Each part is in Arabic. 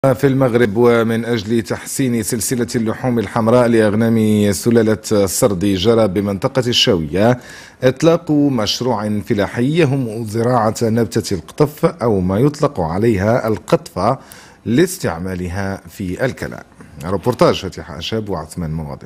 في المغرب ومن أجل تحسين سلسلة اللحوم الحمراء لأغنام سلالة السردي جرى بمنطقة الشاوية إطلاق مشروع فلاحي يهم زراعة نبتة القطف أو ما يطلق عليها القطفة لاستعمالها في الكلاء. ريبورتاج فتح أشاب وعثمان مواضع.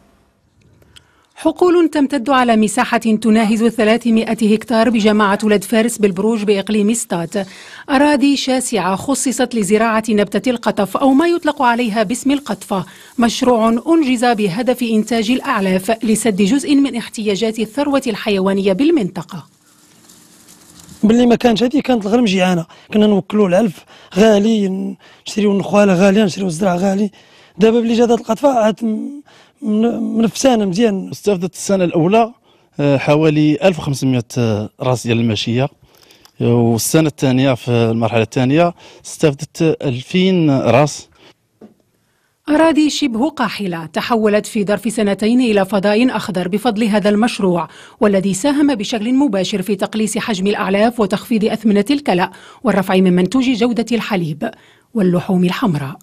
حقول تمتد على مساحة تناهز 300 هكتار بجماعة ولد فارس بالبروج بإقليم ستات، أراضي شاسعة خصصت لزراعة نبتة القطف أو ما يطلق عليها باسم القطفة، مشروع أنجز بهدف إنتاج الأعلاف لسد جزء من احتياجات الثروة الحيوانية بالمنطقة. باللي ما كانت هذه كانت الغنم جيعانة، كنا نوكلوا العلف غالي، نشريو النخالة غالية، نشريو الزرع غالي. دابا بلي جات القطفة عاد منفسانة مزيان. استفدت السنة الأولى حوالي 1500 راس ديال الماشية، والسنة الثانية في المرحلة الثانية استفدت 2000 راس. أراضي شبه قاحلة تحولت في ظرف سنتين إلى فضاء أخضر بفضل هذا المشروع، والذي ساهم بشكل مباشر في تقليص حجم الأعلاف وتخفيض أثمنة الكلأ والرفع من منتوج جودة الحليب واللحوم الحمراء.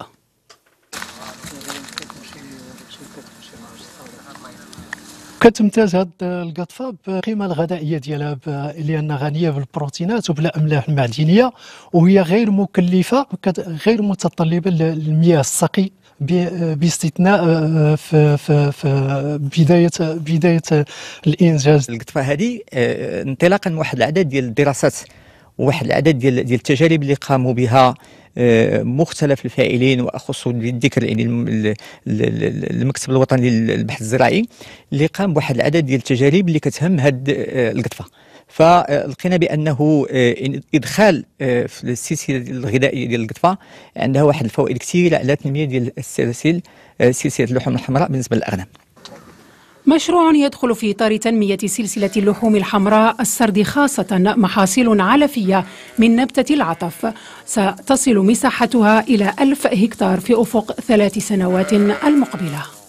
كتمتاز هذه القطفه بالقيمه الغذائيه ديالها لانها غنيه بالبروتينات وبالاملاح المعدنيه، وهي غير مكلفه غير متطلبه للمياه السقي باستثناء في بدايه الانجاز. القطفه هذه انطلاقا من واحد العدد ديال الدراسات وواحد العدد ديال التجارب اللي قاموا بها مختلف الفاعلين، واخص بالذكر يعني المكتب الوطني للبحث الزراعي اللي قام بواحد العدد ديال التجارب اللي كتهم هاد القطفه. فلقينا بانه ادخال في السلسله الغذائيه ديال القطفه عندها واحد الفوائد كثيره على تنميه ديال سلسله اللحوم الحمراء بالنسبه للاغنام. مشروع يدخل في إطار تنمية سلسلة اللحوم الحمراء السردي، خاصة محاصيل علفية من نبتة العطف ستصل مساحتها إلى 1000 هكتار في أفق 3 سنوات المقبلة.